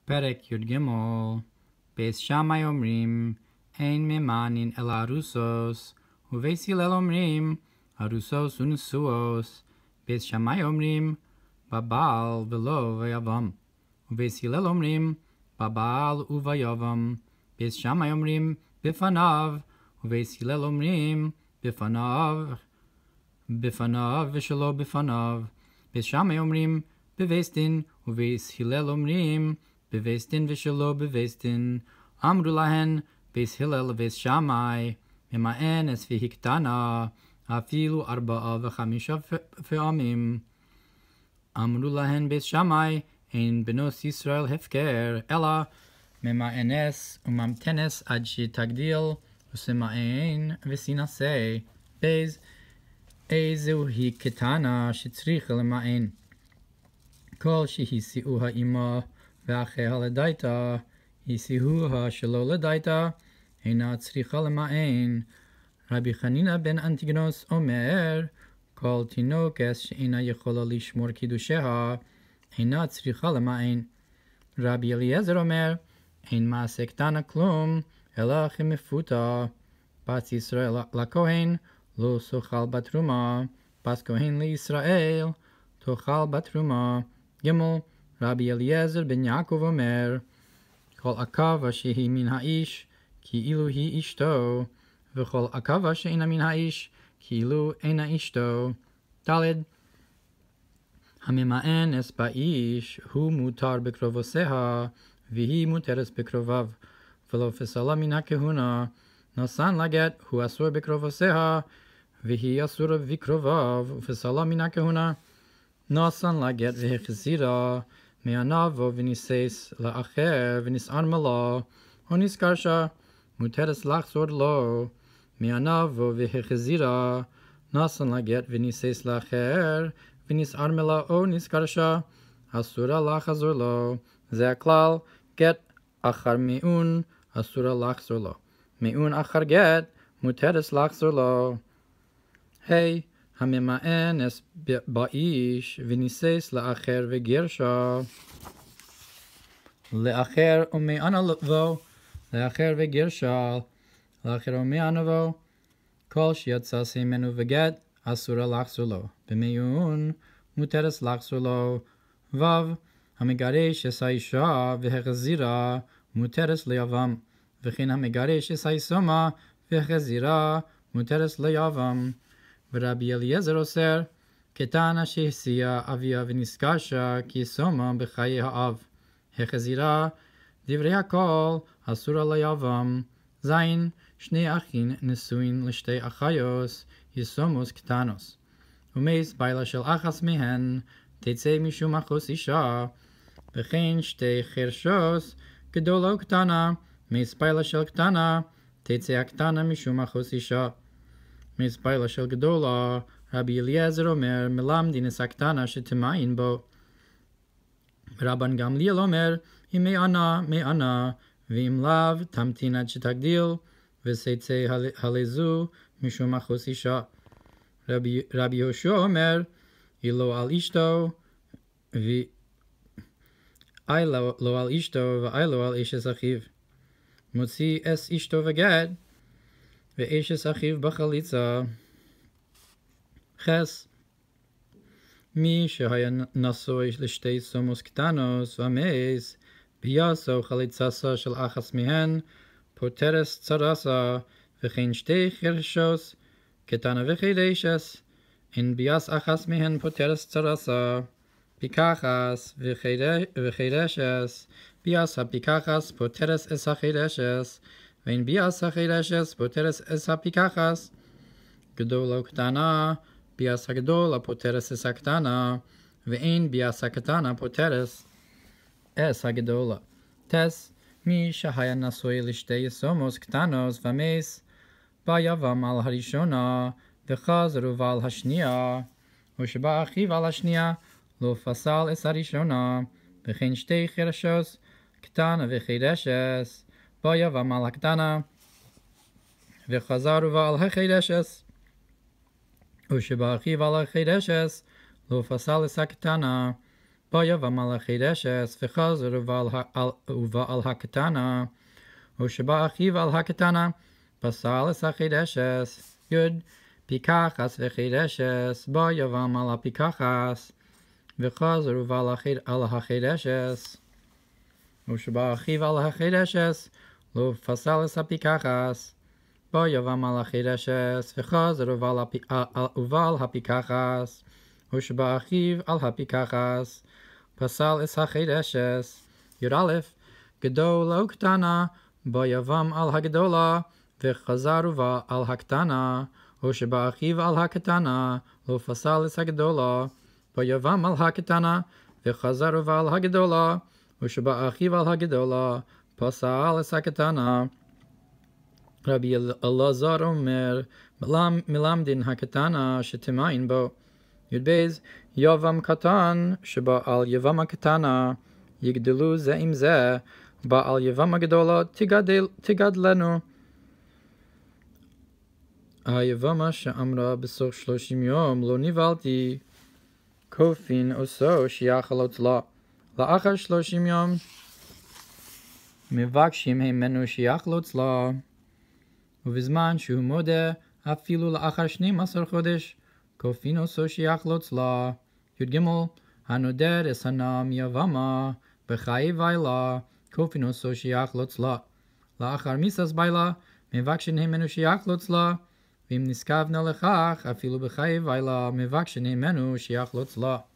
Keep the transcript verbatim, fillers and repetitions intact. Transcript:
פרק י"ג בייס שמאי אומרים אין ממאנין אלא ארוסוס, ובייס הלל אומרים ארוסוס ונשואות. בייס שמאי אומרים בבעל ולא ביבם, ובייס הלל אומרים בבעל וביבם. בייס שמאי אומרים בפניו, ובייס הלל אומרים בפניו בפניו ושלא בפניו. בייס שמאי אומרים בבייס דין, ובייס הלל אומרים בבייס דין ושלא בבייס דין. אמרו להן בייס הלל ובייס שמאי ממאנס והיא קטנה אפילו ארבעה וחמישה פעמים. אמרו להן בייס שמאי אין בנות ישראל הפקר, אלא ממאנס וממתנס עד שתגדיל ושמאן וסינסה. בייס איזו היא קטנה שצריכה למאן. כל שהסיעוה אימה ואחיה לדייתה, הסיעוה שלא לדייתה, אינה צריכה למאן. רבי חנינא בן אנטיגנוס אומר, כל תינוקת שאינה יכולה לשמור קידושיה, אינה צריכה למאן. רבי אליעזר אומר, אין מעשה קטנה כלום, אלא כמפותה. בת ישראל לכהן לא תאכל בתרומה, בת כהן לישראל תאכל בתרומה. ג' רבי אליעזר בן יעקב אומר, כל עכבה שהיא מן האיש, כאילו היא אשתו, וכל עכבה שאינה מן האיש, כאילו אינה אשתו. ד' הממאנס באיש הוא מותר בקרובותיה, והיא מותרת בקרוביו, ולא פסלה מן הכהונה. נשאן לגט הוא אסור בקרובותיה, והיא אסורה בקרוביו, ופסלה מן הכהונה. נשאן לגט והחזירה מענבו ונישאת לאחר ונסערמה לו, או נזכרשה, מותרת לחזור לו מענבו והחזירה. נשאן לגט ונישאת לאחר ונסערמה לו או נזכרשה, אסורה לחזור לו. זה הכלל, גט אחר מעון אסורה לחזור לו, מעון אחר גט מותרת לחזור לו. היי הממאנס באיש ונישאת לאחר וגרשה, לאחר ומענבו, לאחר וגרשה, לאחר ומענבו, כל שיצא ממנו וגט אסורה לחזור לו, במעון מותרת לחזור לו. ו' המגרש את האישה והחזירה מותרת ליבם, וכן המגרש את האיסומה והחזירה מותרת ליבם. ורבי אליעזר אוסר, קטנה שהסיעה אביה ונזכרשה כי סומה בחיי האב. החזירה דברי הכל אסורה ליבם. זין שני אחים נשואים לשתי אחיוס יסומוס קטנוס, ומייס בילה של אחת מהן תצא משום אחוס אישה, וכן שתי חרשוס גדולה וקטנה, מייס בילה של קטנה תצא הקטנה משום אחוס אישה. מייס בילה של גדולה, רבי אליעזר אומר, מלמדין את הקטנה שתמעין בו. רבן גמליאל אומר, אם מענה מענה, ואם לאו תמתין עד שתגדיל, ותצא הלזו משום אחוס אישה. רבי, רבי יהושע אומר, אילו על אשתו, ואי לא, לא על אשתו, ואי לא על אשת אחיו. מוציא אס אשתו וגט, ואשת אחיו בחליצה. חס מי שהיה נשוי לשתי סומוס קטנוס ומייס, ביאסו חליצסה של אחת מהן, פוטרס צרסה, וכן שתי חרשוס, קטנה וחירשס, אין ביאס אחת מהן פוטרס צרסה. פיקחס וחירשס, ביאס הפיקחס פוטרס אס החירשס, ואין ביאס החירשס פוטרס אס הפיקחס. גדולה וקטנה, ביאס הגדולה פוטרס אס הקטנה, ואין ביאס הקטנה פוטרס אס הגדולה. תס מי שהיה נשוי לשתי סומוס קטנוס ומייס, ביבם על הראשונה וחזרו ועל השנייה, ושבא אחיו על השנייה לא פסל אס הראשונה, וכן שתי חרשוס קטנה וחירשס, ביבם על הקטנה וחזרו ועל החירשס, ושבא אחיו על החירשס לא פסל אס הקטנה, בו יבם על החידשס, וחזר ובא על הקטנה, ושבא אחיו על הקטנה, פסל את החידשס, יוד, פיקחס וחידשס, בו יבם על הפיקחס, וחזר ובא על החידשס, ושבא אחיו על החידשס, לא פסל את הפיקחס, בו יבם על החידשס, וחזר ובא על הפיקחס, ושבא אחיו על הפיקחס, פסל את החידשס, יוד א', גדול או קטנה, בו יבם על הגדולה, וחזר ובא על הקטנה, ושבא אחיו על הקטנה, לא פסל את הגדולה, בו יבם על הקטנה, וחזר ובא על הגדולה, ושבא אחיו על הגדולה, פסל את הקטנה. רבי אלעזר אומר, מלמדין הקטנה שתמיין בו. יוד בייז, יבם קטן שבא על יבם הקטנה, יגדלו זה עם זה, בא על יבם הגדולה תגדל, תגדלנו. היבמה שאמרה בסוף שלושים יום לא נבהלתי, כופין עושו שיאכל אצלה. לאחר שלושים יום מבקשים ממנו שיאכל אצלה, ובזמן שהוא מודה אפילו לאחר שנים עשר חודש, כופין עושו שיאכל אצלה. י"ג הנודר אסנה מיבמה בחיי וילה, כופין עושו שיאכל אצלה. לאחר מיסס בילה מבקשים ממנו שיאכל אצלה, ואם נשכבנה לכך אפילו בחיי וילה מבקשים ממנו שיאכל אצלה.